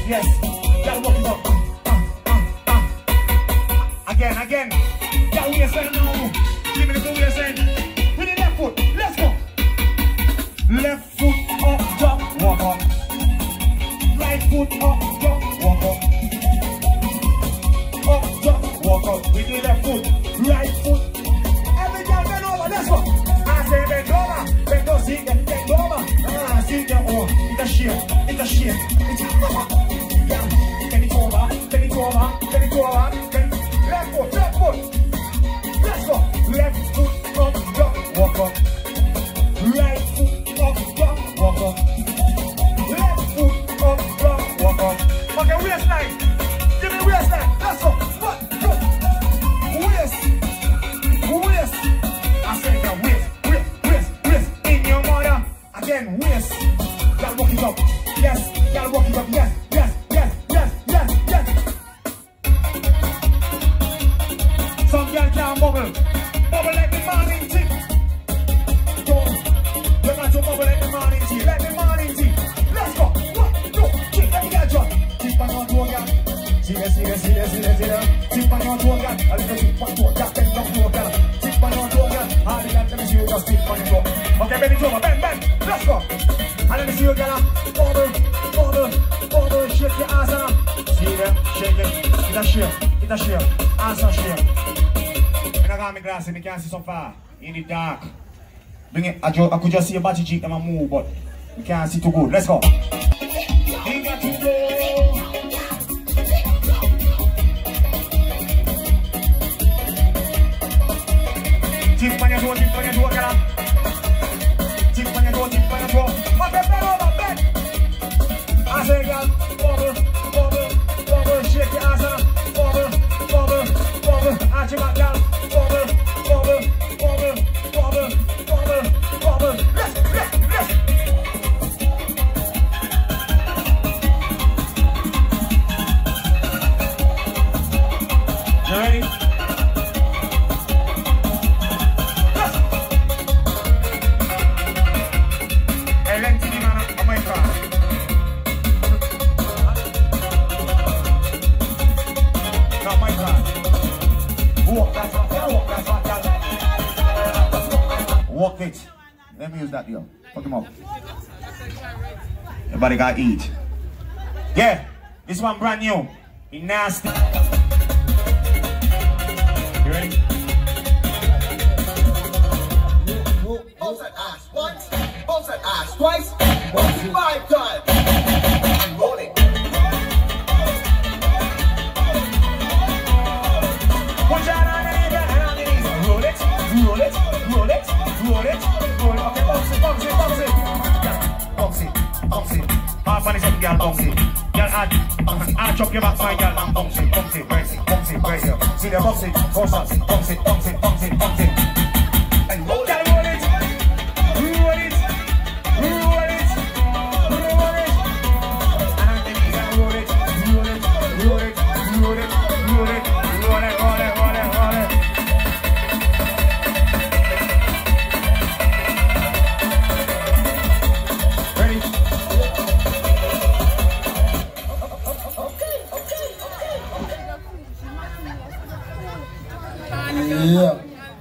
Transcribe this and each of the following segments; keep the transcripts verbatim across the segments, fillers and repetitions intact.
Yes. Y'all walk it up. Uh, uh, uh. Again, again. Y'all waistline now. Give me the good waistline. With the left foot. Let's go. Left foot up, jump, walk up. Right foot up, jump, walk up. Up, jump, walk up. With the left foot. Right foot. Every girl bend over. Let's go. I say bend over. Bend over. See them. Bend over. Ah, see them. Oh, it's a shame. It's a shame. It's a shame. Yeah. Bend it over. Bend it over. Bend it over. Bend. Left foot. Left foot. Let's go. Left foot up, jump, walk up. Right foot up, jump, walk up. Left foot up, jump, walk up. Okay, waistline. Give me waistline. Let's go. One, two. Waist. Waist. I said that waist, waist, waist, waist. In your mother. Again, waist. Y'all walk it up. Yes. Y'all walk it up. Yes, yes, yes, yes, yes, yes. Some girl can't bubble. Bubble like the morning tea. Yo, you got to bubble like the morning tea. Like the morning tea. Let's go. One, two, three. Let me get you. Tip on your toe, girl. See there, see there, see there, see there, see there. Tip on your toe, girl. A little tip on your toe, girl. Bend down toe, girl. Tip on your toe, girl. All the girl, let me see you just tip on your toe. Okay, bend it over. Bend, bend. Let's go. And let me see you, girl. Bubble, bubble, bubble. Shake your ass now. See there, shake it. It's a shake. It's a shake. Ass a shake. I got my glasses, I can't see so far. In the dark. Bring it. I, just, I could just see a body cheek and I move, but we can't see too good. Let's go. We got to go. Tip on your toe, tip on your toe, girl. Tip on your toe, tip on your toe. Okay, bend over, bend. I say, girl, bubble, bubble, bubble. Shake your ass up. Bubble, bubble, bubble. Arch your back, girl. Bubble, bubble, bubble, bubble, bubble, bubble. Let's, let's, let's. You ready? Let's. Hey, let's see, man. Oh my God. Oh my God. Walk that one, walk that one, walk it. Let me use that, yo. Fuck him up. Everybody got to eat. Yeah, this one brand new. It nasty. You ready? Bounce that ass once, bounce that ass twice, five times, and roll it. Push out on the and on the knees. Roll it, roll it, roll it, roll it, roll it. Okay, bounce it, bounce it, bounce it. Yeah, bounce it, bounce it. Half on the second, girl, bounce it. Girl, add, add chop your back, my girl, and bounce it, bounce it, brace it, bounce it, brace it. See the bounce it, bounce it, bounce it, bounce it, bounce it, bounce it. And roll it. Girl, roll it, roll it, roll it, roll it. And on the knees, and roll it, roll it, roll it, roll it, roll it, roll it, roll it, roll it, roll it. Ready? Yeah.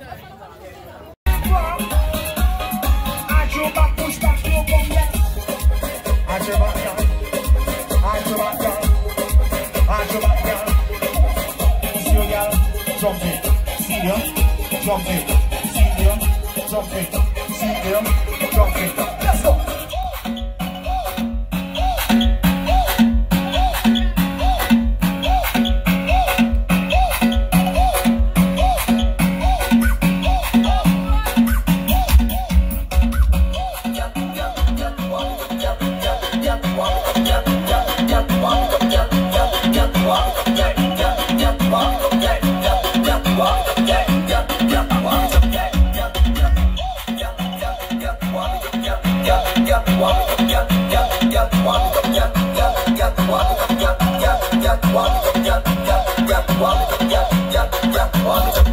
Arch your back, push back, no come back. Arch your back, girl. Arch your back, girl. Arch your back, girl. See you, girl. Jump it. See you. Jump it. See you. Jump it. See you. Jump it. Let's go. Yeah,